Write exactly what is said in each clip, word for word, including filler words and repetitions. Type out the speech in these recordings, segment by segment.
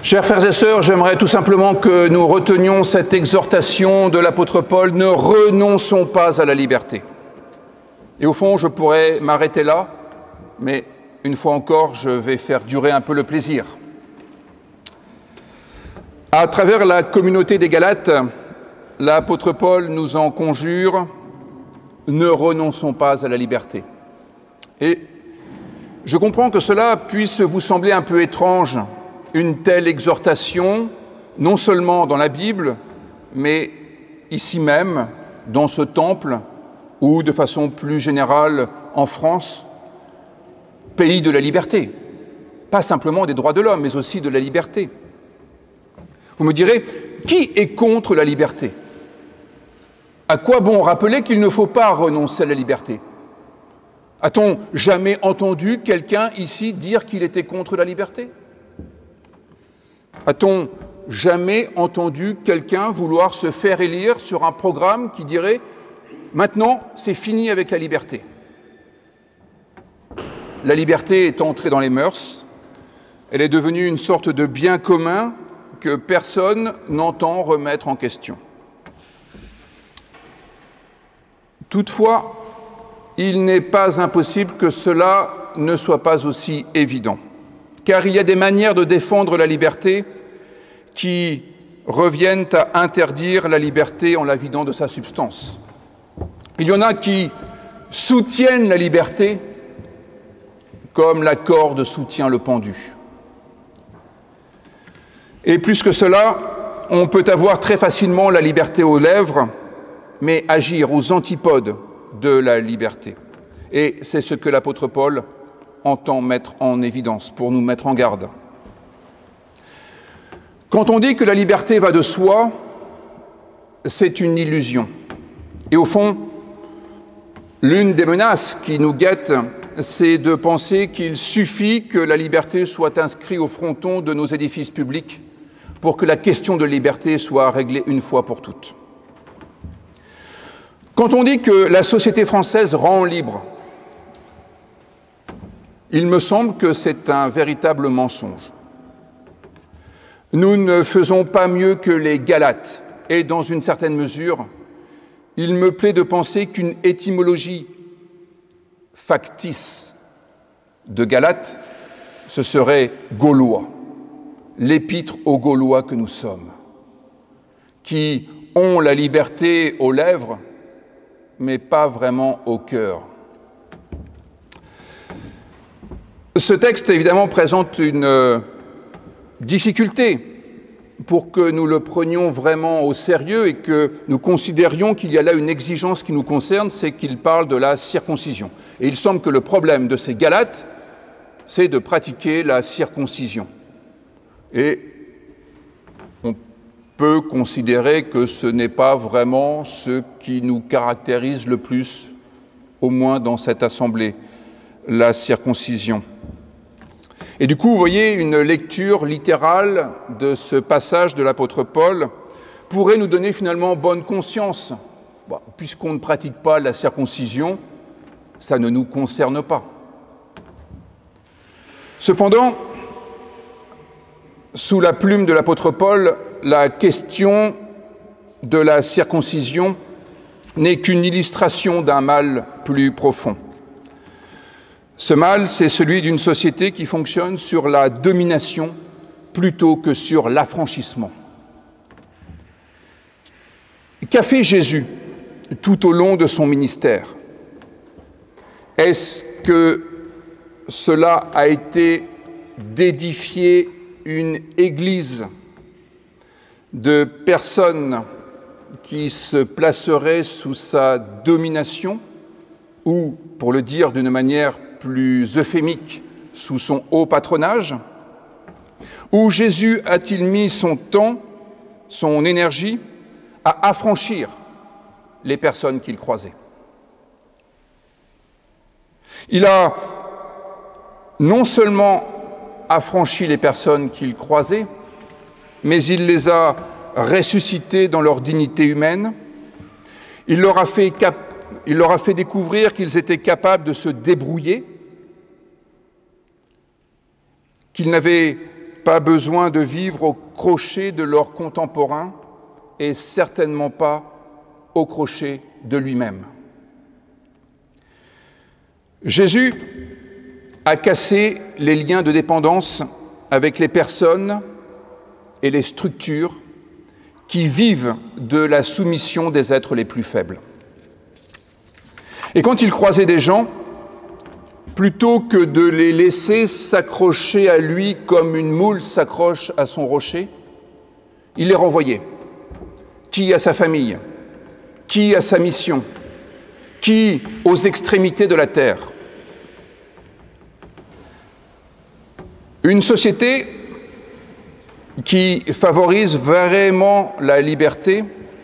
Chers frères et sœurs, j'aimerais tout simplement que nous retenions cette exhortation de l'apôtre Paul, ne renonçons pas à la liberté. Et au fond, je pourrais m'arrêter là, mais une fois encore, je vais faire durer un peu le plaisir. À travers la communauté des Galates, l'apôtre Paul nous en conjure, ne renonçons pas à la liberté. Et je comprends que cela puisse vous sembler un peu étrange, une telle exhortation, non seulement dans la Bible, mais ici même, dans ce temple, ou de façon plus générale en France, pays de la liberté. Pas simplement des droits de l'homme, mais aussi de la liberté. Vous me direz, qui est contre la liberté? À quoi bon rappeler qu'il ne faut pas renoncer à la liberté? A-t-on jamais entendu quelqu'un ici dire qu'il était contre la liberté? A-t-on jamais entendu quelqu'un vouloir se faire élire sur un programme qui dirait « Maintenant, c'est fini avec la liberté ». La liberté est entrée dans les mœurs, elle est devenue une sorte de bien commun que personne n'entend remettre en question. Toutefois, il n'est pas impossible que cela ne soit pas aussi évident, car il y a des manières de défendre la liberté qui reviennent à interdire la liberté en la vidant de sa substance. Il y en a qui soutiennent la liberté comme la corde soutient le pendu. Et plus que cela, on peut avoir très facilement la liberté aux lèvres, mais agir aux antipodes de la liberté. Et c'est ce que l'apôtre Paul entend mettre en évidence, pour nous mettre en garde. Quand on dit que la liberté va de soi, c'est une illusion. Et au fond, l'une des menaces qui nous guette, c'est de penser qu'il suffit que la liberté soit inscrite au fronton de nos édifices publics pour que la question de liberté soit réglée une fois pour toutes. Quand on dit que la société française rend libre, il me semble que c'est un véritable mensonge. Nous ne faisons pas mieux que les Galates, et dans une certaine mesure, il me plaît de penser qu'une étymologie factice de Galates, ce serait Gaulois, l'épître aux Gaulois que nous sommes, qui ont la liberté aux lèvres, mais pas vraiment au cœur. Ce texte, évidemment, présente une difficulté pour que nous le prenions vraiment au sérieux et que nous considérions qu'il y a là une exigence qui nous concerne, c'est qu'il parle de la circoncision. Et il semble que le problème de ces Galates, c'est de pratiquer la circoncision. Et on peut considérer que ce n'est pas vraiment ce qui nous caractérise le plus, au moins dans cette assemblée, la circoncision. Et du coup, vous voyez, une lecture littérale de ce passage de l'apôtre Paul pourrait nous donner finalement bonne conscience. Bon, puisqu'on ne pratique pas la circoncision, ça ne nous concerne pas. Cependant, sous la plume de l'apôtre Paul, la question de la circoncision n'est qu'une illustration d'un mal plus profond. Ce mal, c'est celui d'une société qui fonctionne sur la domination plutôt que sur l'affranchissement. Qu'a fait Jésus tout au long de son ministère? Est-ce que cela a été d'édifier une église de personnes qui se placeraient sous sa domination ou, pour le dire d'une manière plus euphémique, sous son haut patronage? Où Jésus a-t-il mis son temps, son énergie à affranchir les personnes qu'il croisait? Il a non seulement affranchi les personnes qu'il croisait, mais il les a ressuscitées dans leur dignité humaine. Il leur a fait, cap- il leur a fait découvrir qu'ils étaient capables de se débrouiller, qu'ils n'avaient pas besoin de vivre au crochet de leurs contemporains et certainement pas au crochet de lui-même. Jésus a cassé les liens de dépendance avec les personnes et les structures qui vivent de la soumission des êtres les plus faibles. Et quand il croisait des gens, plutôt que de les laisser s'accrocher à lui comme une moule s'accroche à son rocher, il les renvoyait. Qui à sa famille, qui à sa mission, qui aux extrémités de la terre. Une société qui favorise vraiment la liberté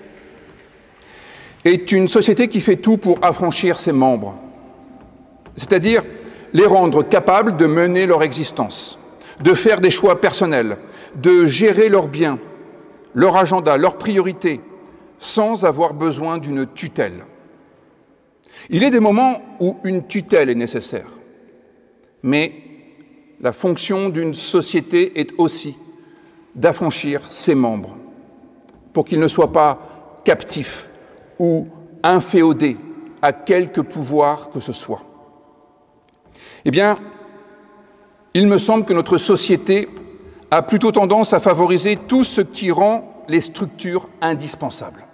est une société qui fait tout pour affranchir ses membres, c'est-à-dire les rendre capables de mener leur existence, de faire des choix personnels, de gérer leurs biens, leur agenda, leurs priorités, sans avoir besoin d'une tutelle. Il y a des moments où une tutelle est nécessaire, mais la fonction d'une société est aussi d'affranchir ses membres pour qu'ils ne soient pas captifs ou inféodés à quelque pouvoir que ce soit. Eh bien, il me semble que notre société a plutôt tendance à favoriser tout ce qui rend les structures indispensables.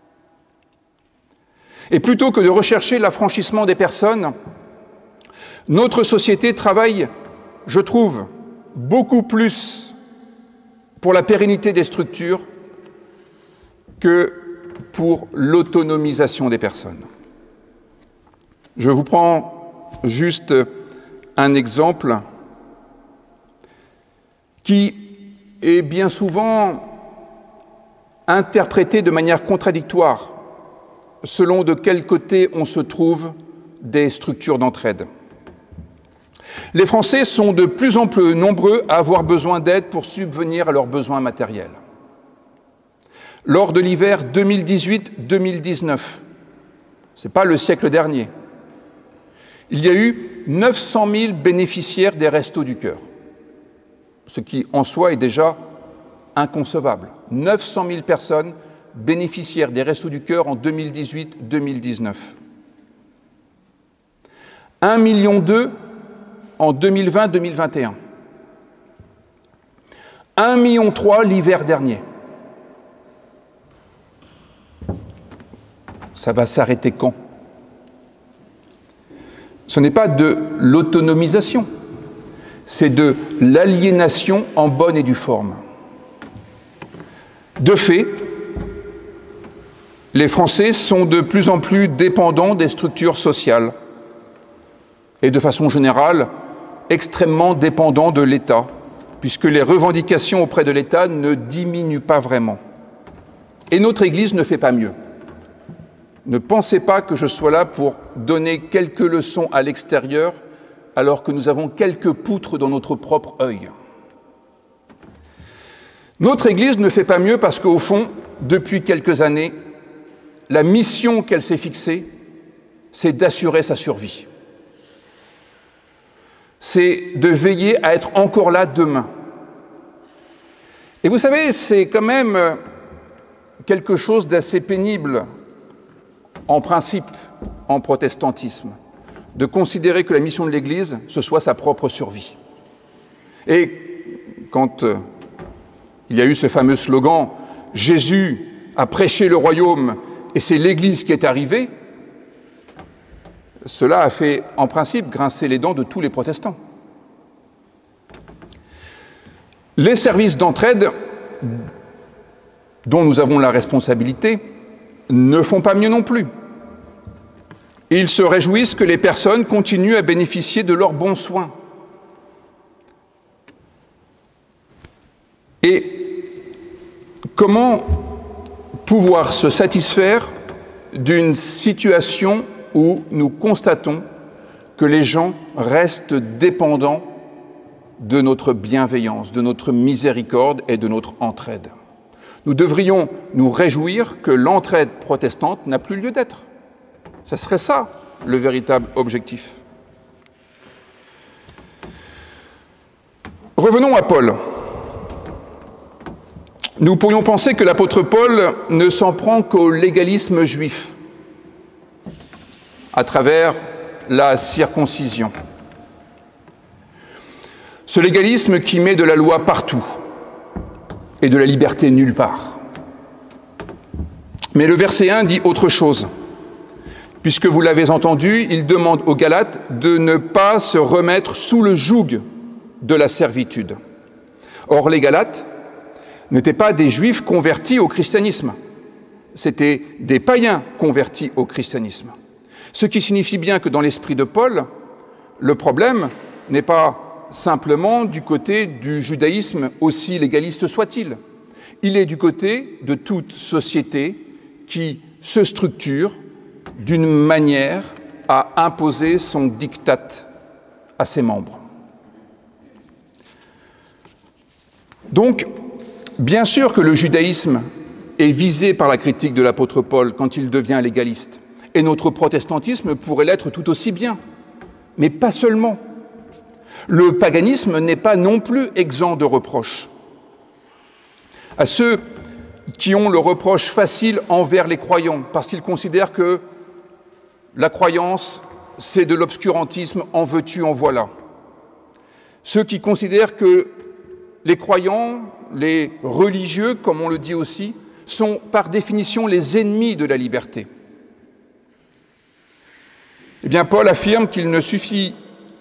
Et plutôt que de rechercher l'affranchissement des personnes, notre société travaille, je trouve, beaucoup plus pour la pérennité des structures que pour l'autonomisation des personnes. Je vous prends juste un exemple qui est bien souvent interprété de manière contradictoire selon de quel côté on se trouve des structures d'entraide. Les Français sont de plus en plus nombreux à avoir besoin d'aide pour subvenir à leurs besoins matériels. Lors de l'hiver deux mille dix-huit deux mille dix-neuf, ce n'est pas le siècle dernier, il y a eu neuf cent mille bénéficiaires des Restos du Cœur, ce qui en soi est déjà inconcevable. neuf cent mille personnes bénéficiaires des Restos du Cœur en deux mille dix-huit deux mille dix-neuf. un million deux en deux mille vingt deux mille vingt et un. un million trois l'hiver dernier. Ça va s'arrêter quand? Ce n'est pas de l'autonomisation, c'est de l'aliénation en bonne et due forme. De fait, les Français sont de plus en plus dépendants des structures sociales et de façon générale extrêmement dépendants de l'État, puisque les revendications auprès de l'État ne diminuent pas vraiment. Et notre Église ne fait pas mieux. Ne pensez pas que je sois là pour donner quelques leçons à l'extérieur alors que nous avons quelques poutres dans notre propre œil. Notre Église ne fait pas mieux parce qu'au fond, depuis quelques années, la mission qu'elle s'est fixée, c'est d'assurer sa survie. C'est de veiller à être encore là demain. Et vous savez, c'est quand même quelque chose d'assez pénible, en principe, en protestantisme, de considérer que la mission de l'Église, ce soit sa propre survie. Et quand euh, il y a eu ce fameux slogan « Jésus a prêché le royaume et c'est l'Église qui est arrivée », cela a fait, en principe, grincer les dents de tous les protestants. Les services d'entraide, dont nous avons la responsabilité, ne font pas mieux non plus. Ils se réjouissent que les personnes continuent à bénéficier de leurs bons soins. Et comment pouvoir se satisfaire d'une situation où nous constatons que les gens restent dépendants de notre bienveillance, de notre miséricorde et de notre entraide? Nous devrions nous réjouir que l'entraide protestante n'a plus lieu d'être. Ce serait ça, le véritable objectif. Revenons à Paul. Nous pourrions penser que l'apôtre Paul ne s'en prend qu'au légalisme juif, à travers la circoncision. Ce légalisme qui met de la loi partout et de la liberté nulle part. Mais le verset un dit autre chose. Puisque vous l'avez entendu, il demande aux Galates de ne pas se remettre sous le joug de la servitude. Or, les Galates n'étaient pas des Juifs convertis au christianisme, c'étaient des païens convertis au christianisme. Ce qui signifie bien que dans l'esprit de Paul, le problème n'est pas simplement du côté du judaïsme, aussi légaliste soit-il. Il est du côté de toute société qui se structure d'une manière à imposer son diktat à ses membres. Donc, bien sûr que le judaïsme est visé par la critique de l'apôtre Paul quand il devient légaliste, et notre protestantisme pourrait l'être tout aussi bien, mais pas seulement. Le paganisme n'est pas non plus exempt de reproches. À ceux qui ont le reproche facile envers les croyants, parce qu'ils considèrent que la croyance, c'est de l'obscurantisme, en veux-tu, en voilà. Ceux qui considèrent que les croyants, les religieux, comme on le dit aussi, sont par définition les ennemis de la liberté. Eh bien, Paul affirme qu'il ne suffit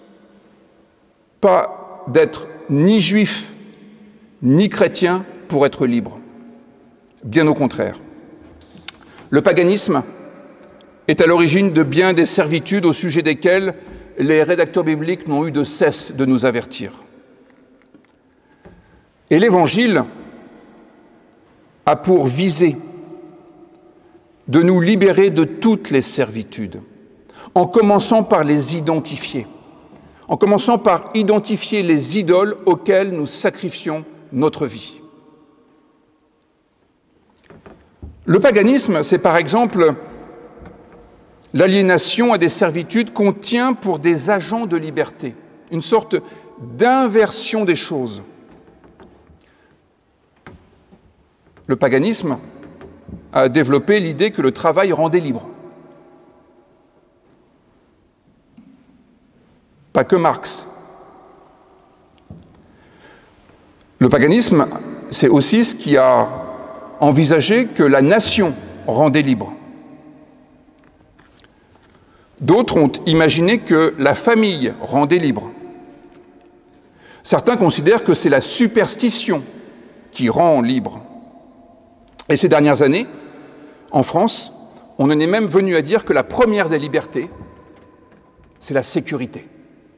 pas d'être ni juif, ni chrétien pour être libre. Bien au contraire. Le paganisme est à l'origine de bien des servitudes au sujet desquelles les rédacteurs bibliques n'ont eu de cesse de nous avertir. Et l'Évangile a pour visée de nous libérer de toutes les servitudes, en commençant par les identifier, en commençant par identifier les idoles auxquelles nous sacrifions notre vie. Le paganisme, c'est par exemple l'aliénation à des servitudes qu'on tient pour des agents de liberté, une sorte d'inversion des choses. Le paganisme a développé l'idée que le travail rendait libre. Pas que Marx. Le paganisme, c'est aussi ce qui a envisagé que la nation rendait libre. D'autres ont imaginé que la famille rendait libre. Certains considèrent que c'est la superstition qui rend libre. Et ces dernières années, en France, on en est même venu à dire que la première des libertés, c'est la sécurité.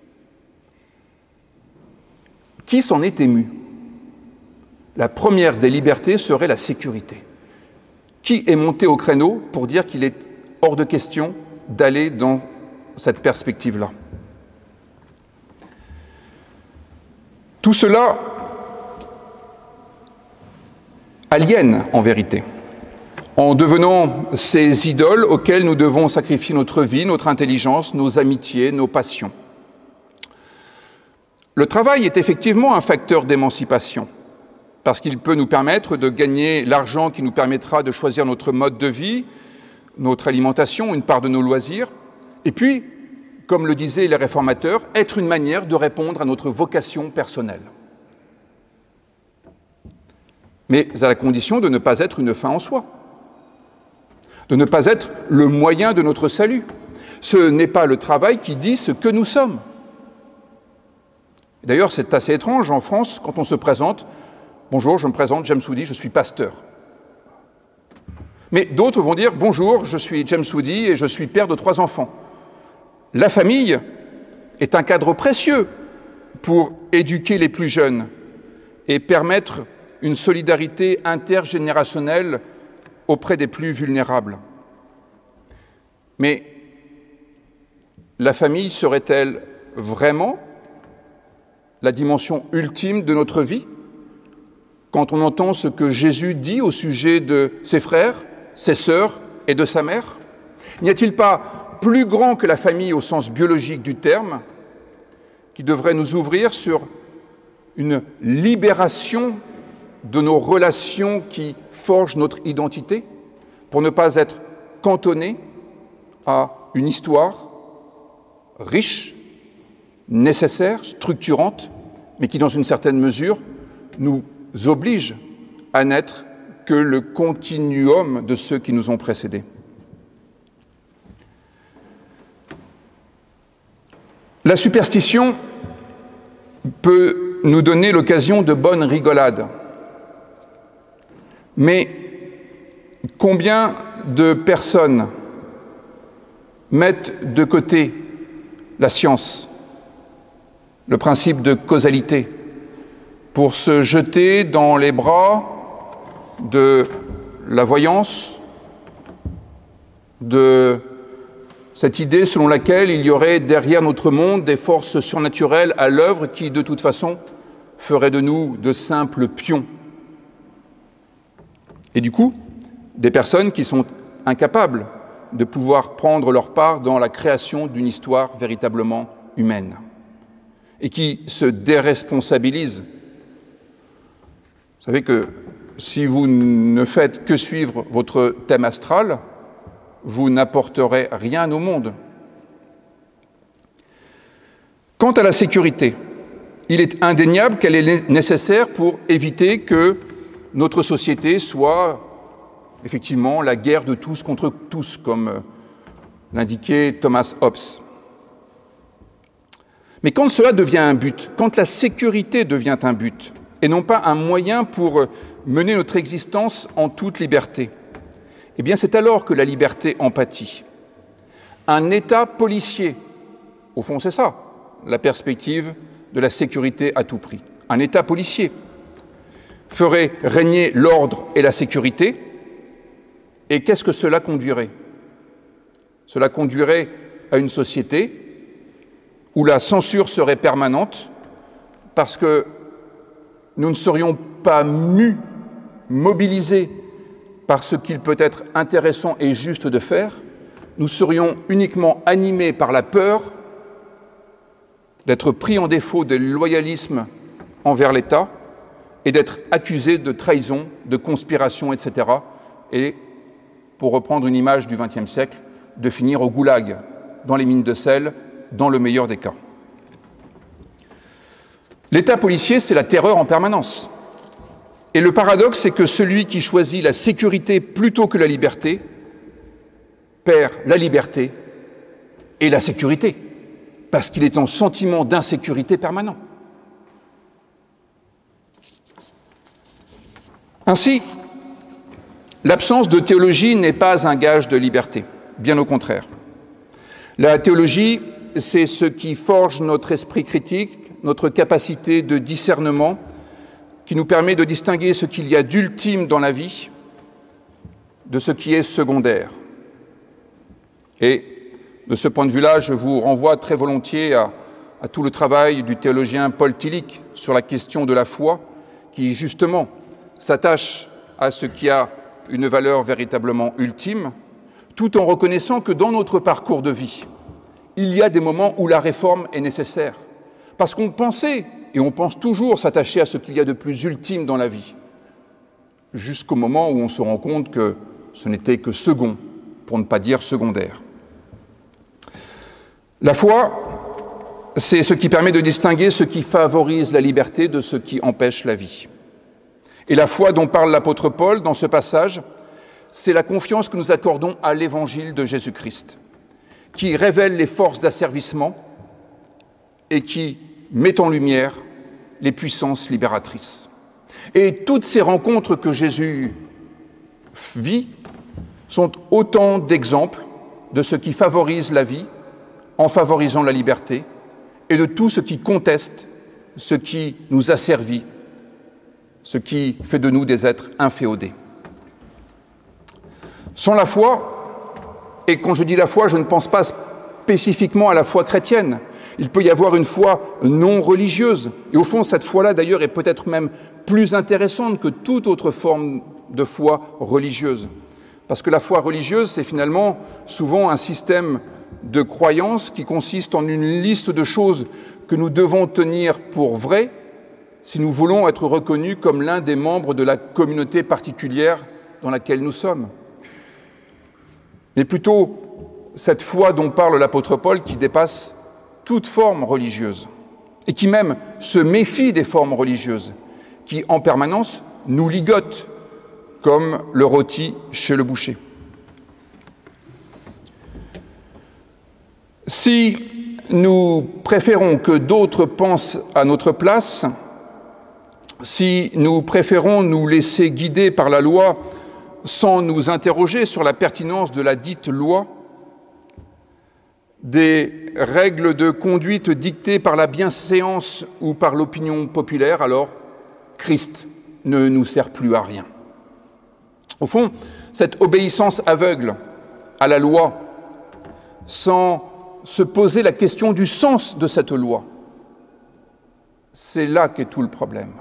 Qui s'en est ému? La première des libertés serait la sécurité. Qui est monté au créneau pour dire qu'il est hors de question d'aller dans cette perspective-là? Tout cela aliène en vérité, en devenant ces idoles auxquelles nous devons sacrifier notre vie, notre intelligence, nos amitiés, nos passions. Le travail est effectivement un facteur d'émancipation, parce qu'il peut nous permettre de gagner l'argent qui nous permettra de choisir notre mode de vie, notre alimentation, une part de nos loisirs, et puis, comme le disaient les réformateurs, être une manière de répondre à notre vocation personnelle. Mais à la condition de ne pas être une fin en soi, de ne pas être le moyen de notre salut. Ce n'est pas le travail qui dit ce que nous sommes. D'ailleurs, c'est assez étrange en France quand on se présente. Bonjour, je me présente, James Woody, je suis pasteur. Mais d'autres vont dire, bonjour, je suis James Woody et je suis père de trois enfants. La famille est un cadre précieux pour éduquer les plus jeunes et permettre une solidarité intergénérationnelle auprès des plus vulnérables. Mais la famille serait-elle vraiment la dimension ultime de notre vie? Quand on entend ce que Jésus dit au sujet de ses frères, ses sœurs et de sa mère, n'y a-t-il pas plus grand que la famille au sens biologique du terme, qui devrait nous ouvrir sur une libération de nos relations qui forgent notre identité, pour ne pas être cantonné à une histoire riche, nécessaire, structurante, mais qui, dans une certaine mesure, nous oblige à n'être que le continuum de ceux qui nous ont précédés. La superstition peut nous donner l'occasion de bonnes rigolades. Mais combien de personnes mettent de côté la science, le principe de causalité, pour se jeter dans les bras de la voyance, de cette idée selon laquelle il y aurait derrière notre monde des forces surnaturelles à l'œuvre qui, de toute façon, feraient de nous de simples pions. Et du coup, des personnes qui sont incapables de pouvoir prendre leur part dans la création d'une histoire véritablement humaine et qui se déresponsabilisent. Vous savez que si vous ne faites que suivre votre thème astral, vous n'apporterez rien au monde. Quant à la sécurité, il est indéniable qu'elle est nécessaire pour éviter que notre société soit effectivement la guerre de tous contre tous, comme l'indiquait Thomas Hobbes. Mais quand cela devient un but, quand la sécurité devient un but, et non pas un moyen pour mener notre existence en toute liberté, eh bien c'est alors que la liberté en pâtit. Un État policier, au fond c'est ça, la perspective de la sécurité à tout prix. Un État policier ferait régner l'ordre et la sécurité, et qu'est-ce que cela conduirait? Cela conduirait à une société où la censure serait permanente, parce que nous ne serions pas mus, mobilisés par ce qu'il peut être intéressant et juste de faire, nous serions uniquement animés par la peur d'être pris en défaut de loyalisme envers l'État et d'être accusés de trahison, de conspiration, et cetera. Et, pour reprendre une image du vingtième siècle, de finir au goulag, dans les mines de sel, dans le meilleur des cas. L'État policier, c'est la terreur en permanence. Et le paradoxe, c'est que celui qui choisit la sécurité plutôt que la liberté perd la liberté et la sécurité, parce qu'il est en sentiment d'insécurité permanent. Ainsi, l'absence de théologie n'est pas un gage de liberté, bien au contraire. La théologie, c'est ce qui forge notre esprit critique, notre capacité de discernement, qui nous permet de distinguer ce qu'il y a d'ultime dans la vie de ce qui est secondaire. Et de ce point de vue-là, je vous renvoie très volontiers à, à tout le travail du théologien Paul Tillich sur la question de la foi, qui justement s'attache à ce qui a une valeur véritablement ultime, tout en reconnaissant que dans notre parcours de vie, il y a des moments où la réforme est nécessaire. Parce qu'on pensait, et on pense toujours s'attacher à ce qu'il y a de plus ultime dans la vie, jusqu'au moment où on se rend compte que ce n'était que second, pour ne pas dire secondaire. La foi, c'est ce qui permet de distinguer ce qui favorise la liberté de ce qui empêche la vie. Et la foi dont parle l'apôtre Paul dans ce passage, c'est la confiance que nous accordons à l'évangile de Jésus-Christ, qui révèle les forces d'asservissement et qui met en lumière les puissances libératrices. Et toutes ces rencontres que Jésus vit sont autant d'exemples de ce qui favorise la vie en favorisant la liberté et de tout ce qui conteste ce qui nous asservit, ce qui fait de nous des êtres inféodés. Sans la foi, et quand je dis la foi, je ne pense pas spécifiquement à la foi chrétienne. Il peut y avoir une foi non religieuse. Et au fond, cette foi-là, d'ailleurs, est peut-être même plus intéressante que toute autre forme de foi religieuse. Parce que la foi religieuse, c'est finalement souvent un système de croyance qui consiste en une liste de choses que nous devons tenir pour vraies si nous voulons être reconnus comme l'un des membres de la communauté particulière dans laquelle nous sommes, mais plutôt cette foi dont parle l'apôtre Paul qui dépasse toute forme religieuse et qui même se méfie des formes religieuses, qui en permanence nous ligotent comme le rôti chez le boucher. Si nous préférons que d'autres pensent à notre place, si nous préférons nous laisser guider par la loi sans nous interroger sur la pertinence de la dite loi, des règles de conduite dictées par la bienséance ou par l'opinion populaire, alors Christ ne nous sert plus à rien. Au fond, cette obéissance aveugle à la loi, sans se poser la question du sens de cette loi, c'est là qu'est tout le problème.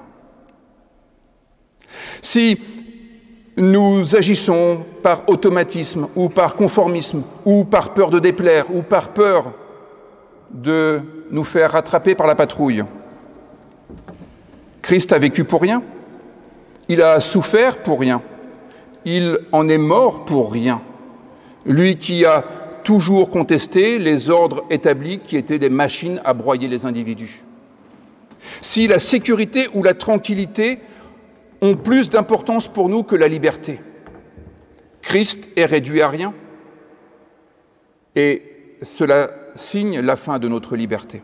Si nous agissons par automatisme ou par conformisme ou par peur de déplaire ou par peur de nous faire rattraper par la patrouille, Christ a vécu pour rien, il a souffert pour rien, il en est mort pour rien, lui qui a toujours contesté les ordres établis qui étaient des machines à broyer les individus. Si la sécurité ou la tranquillité ont plus d'importance pour nous que la liberté, Christ est réduit à rien et cela signe la fin de notre liberté.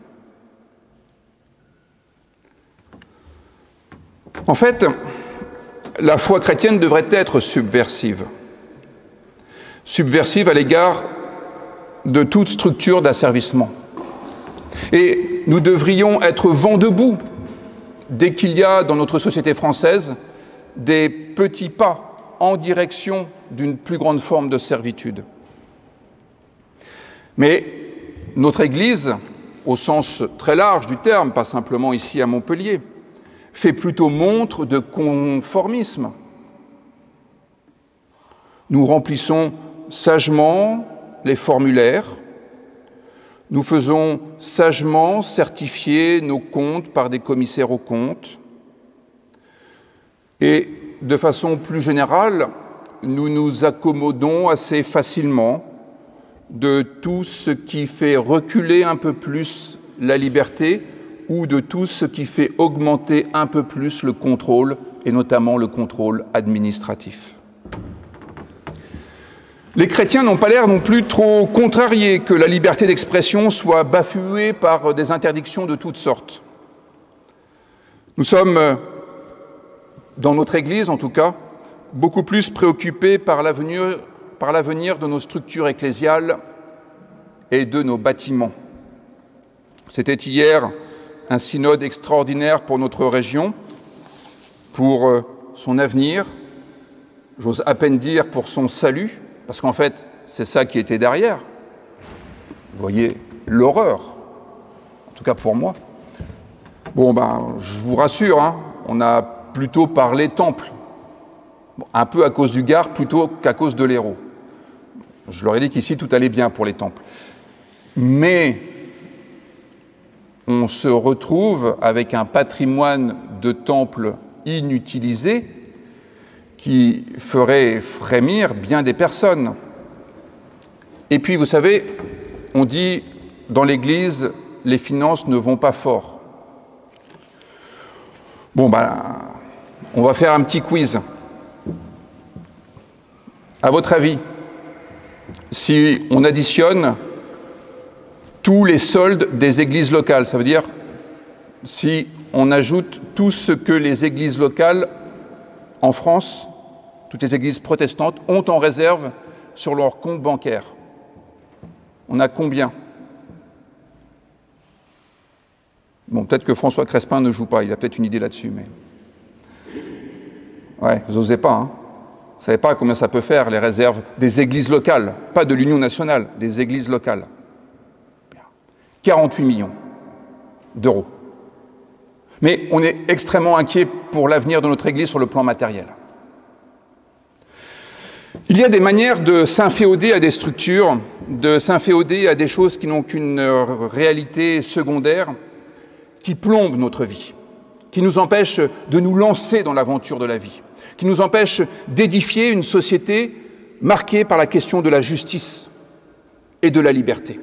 En fait, la foi chrétienne devrait être subversive. Subversive à l'égard de toute structure d'asservissement. Et nous devrions être vent debout dès qu'il y a dans notre société française des petits pas en direction d'une plus grande forme de servitude. Mais notre Église, au sens très large du terme, pas simplement ici à Montpellier, fait plutôt montre de conformisme. Nous remplissons sagement les formulaires, nous faisons sagement certifier nos comptes par des commissaires aux comptes et, de façon plus générale, nous nous accommodons assez facilement de tout ce qui fait reculer un peu plus la liberté ou de tout ce qui fait augmenter un peu plus le contrôle, et notamment le contrôle administratif. Les chrétiens n'ont pas l'air non plus trop contrariés que la liberté d'expression soit bafouée par des interdictions de toutes sortes. Nous sommes, dans notre Église en tout cas, beaucoup plus préoccupés par l'avenir, par l'avenir de nos structures ecclésiales et de nos bâtiments. C'était hier un synode extraordinaire pour notre région, pour son avenir, j'ose à peine dire pour son salut, parce qu'en fait, c'est ça qui était derrière. Vous voyez l'horreur, en tout cas pour moi. Bon, ben, je vous rassure, hein, on a plutôt parlé temple, bon, un peu à cause du Gard plutôt qu'à cause de l'Hérault. Je leur ai dit qu'ici, tout allait bien pour les temples. Mais on se retrouve avec un patrimoine de temples inutilisés qui ferait frémir bien des personnes. Et puis, vous savez, on dit dans l'Église, les finances ne vont pas fort. Bon, ben, on va faire un petit quiz. À votre avis, si on additionne tous les soldes des églises locales, ça veut dire si on ajoute tout ce que les églises locales en France, toutes les églises protestantes, ont en réserve sur leur compte bancaire. On a combien? Bon, peut-être que François Crespin ne joue pas, il a peut-être une idée là-dessus, mais... Ouais, vous n'osez pas, hein. Vous ne savez pas combien ça peut faire, les réserves des églises locales, pas de l'Union nationale, des églises locales. quarante-huit millions d'euros. Mais on est extrêmement inquiet pour l'avenir de notre Église sur le plan matériel. Il y a des manières de s'inféoder à des structures, de s'inféoder à des choses qui n'ont qu'une réalité secondaire, qui plombent notre vie, qui nous empêche de nous lancer dans l'aventure de la vie, qui nous empêche d'édifier une société marquée par la question de la justice et de la liberté.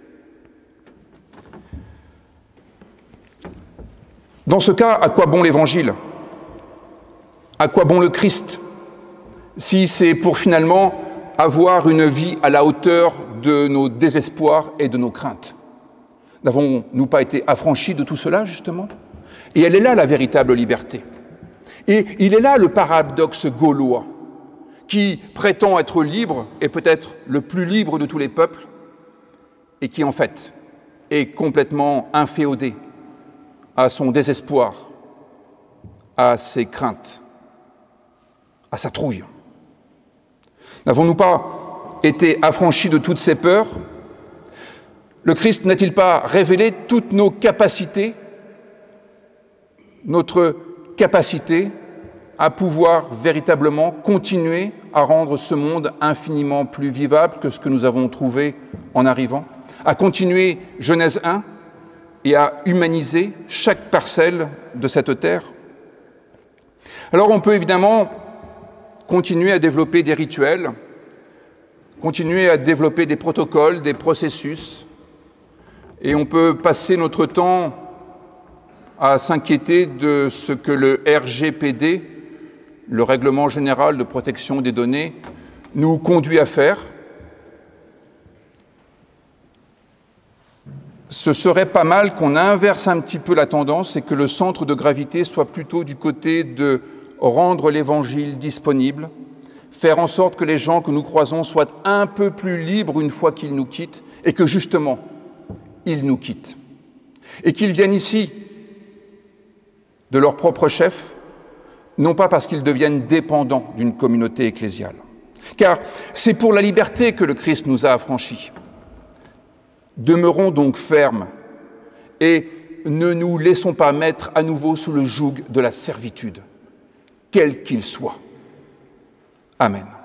Dans ce cas, à quoi bon l'Évangile? À quoi bon le Christ, si c'est pour finalement avoir une vie à la hauteur de nos désespoirs et de nos craintes? N'avons-nous pas été affranchis de tout cela, justement? Et elle est là, la véritable liberté. Et il est là le paradoxe gaulois, qui prétend être libre, et peut-être le plus libre de tous les peuples, et qui, en fait, est complètement inféodé à son désespoir, à ses craintes, à sa trouille. N'avons-nous pas été affranchis de toutes ces peurs? Le Christ n'a-t-il pas révélé toutes nos capacités, notre capacité à pouvoir véritablement continuer à rendre ce monde infiniment plus vivable que ce que nous avons trouvé en arrivant, à continuer Genèse un et à humaniser chaque parcelle de cette terre? Alors on peut évidemment continuer à développer des rituels, continuer à développer des protocoles, des processus, et on peut passer notre temps à s'inquiéter de ce que le R G P D, le Règlement général de protection des données, nous conduit à faire. Ce serait pas mal qu'on inverse un petit peu la tendance et que le centre de gravité soit plutôt du côté de rendre l'Évangile disponible, faire en sorte que les gens que nous croisons soient un peu plus libres une fois qu'ils nous quittent et que justement, ils nous quittent. Et qu'ils viennent ici de leur propre chef, non pas parce qu'ils deviennent dépendants d'une communauté ecclésiale. Car c'est pour la liberté que le Christ nous a affranchis. Demeurons donc fermes et ne nous laissons pas mettre à nouveau sous le joug de la servitude, quel qu'il soit. Amen.